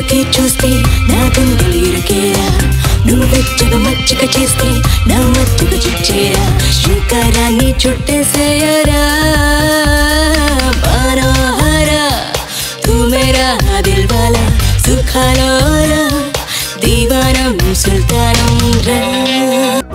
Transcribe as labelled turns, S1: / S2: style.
S1: చురుకే చూస్తే నా గుండెలు ఇరుకేరా నువ్వు వెచ్చగా మచ్చిక చేస్తే నా మత్తుక చిచ్చేరా శృంగారాన్ని చుట్టేసేయరా మనోహరా తూ మేరా దిల్వాలా సుఖాలోరా దీవానం సుల్తానం రా